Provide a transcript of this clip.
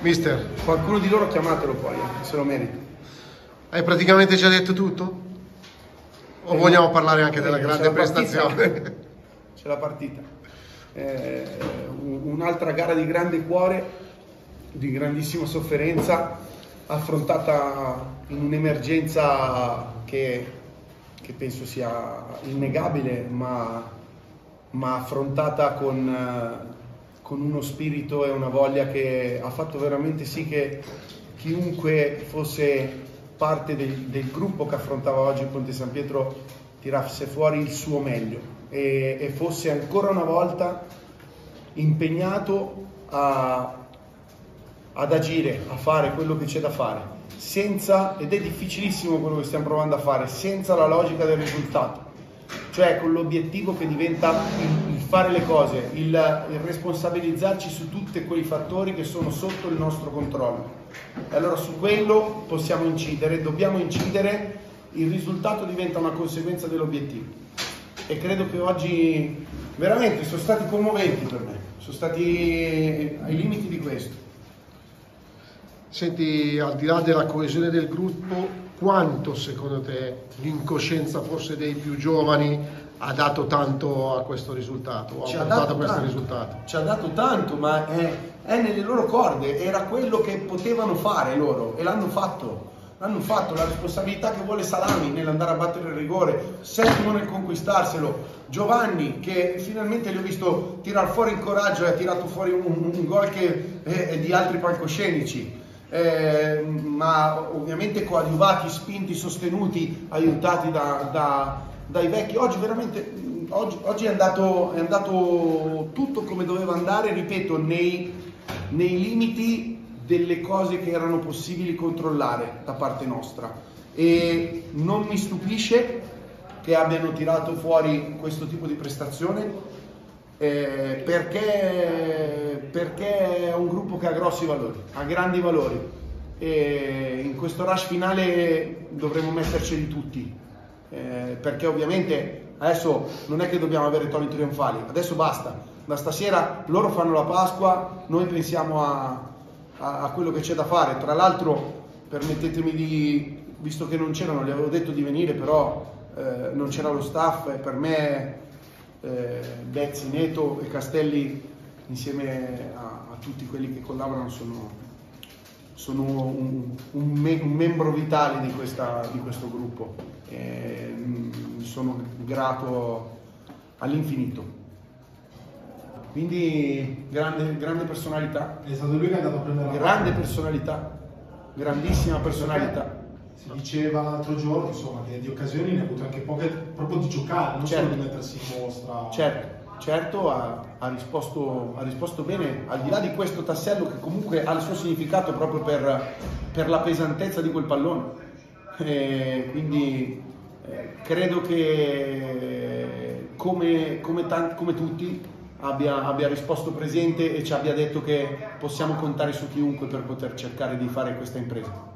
Mister, Qualcuno di loro chiamatelo poi, se lo merita. hai praticamente già detto tutto? O vogliamo parlare anche della grande prestazione? C'è la partita. Un'altra gara di grande cuore, di grandissima sofferenza, affrontata in un'emergenza che penso sia innegabile, ma affrontata con uno spirito e una voglia che ha fatto veramente sì che chiunque fosse parte del gruppo che affrontava oggi il Ponte San Pietro tirasse fuori il suo meglio e fosse ancora una volta impegnato ad agire, a fare quello che c'è da fare, senza, ed è difficilissimo quello che stiamo provando a fare, senza la logica del risultato, cioè con l'obiettivo che diventa il fare le cose, il responsabilizzarci su tutti quei fattori che sono sotto il nostro controllo. E allora su quello possiamo incidere, dobbiamo incidere, il risultato diventa una conseguenza dell'obiettivo. E credo che oggi veramente sono stati commoventi per me, sono stati ai limiti di questo. Senti, al di là della coesione del gruppo, quanto secondo te l'incoscienza forse dei più giovani ha dato tanto a questo risultato? Ci ha dato tanto, ma è nelle loro corde, era quello che potevano fare loro e l'hanno fatto. La responsabilità che vuole Salami nell'andare a battere il rigore, Settimo nel conquistarselo, Giovanni che finalmente gli ho visto tirar fuori il coraggio e ha tirato fuori un gol che è di altri palcoscenici. Ma ovviamente coadiuvati, spinti, sostenuti, aiutati dai vecchi. Oggi veramente oggi è andato tutto come doveva andare, ripeto, nei limiti delle cose che erano possibili controllare da parte nostra, e non mi stupisce che abbiano tirato fuori questo tipo di prestazione, perché è un gruppo che ha grossi valori, ha grandi valori, e in questo rush finale dovremo metterceli tutti, perché ovviamente adesso non è che dobbiamo avere toni trionfali, adesso basta, da stasera loro fanno la Pasqua, noi pensiamo a quello che c'è da fare. Tra l'altro permettetemi visto che non c'erano, gli avevo detto di venire, però non c'era lo staff, e per me Bezzi, Neto e Castelli insieme a tutti quelli che collaborano sono un membro vitale di questo gruppo, e sono grato all'infinito. Quindi grande personalità. È stato lui che è andato a prendere la grande personalità, grandissima personalità. Si diceva l'altro giorno, insomma, che di occasioni ne ha avute anche poche, proprio di giocare, non solo di mettersi in mostra. Certo, ha risposto bene, al di là di questo tassello che comunque ha il suo significato proprio per la pesantezza di quel pallone. Quindi credo che come tutti abbia risposto presente e ci abbia detto che possiamo contare su chiunque per poter cercare di fare questa impresa.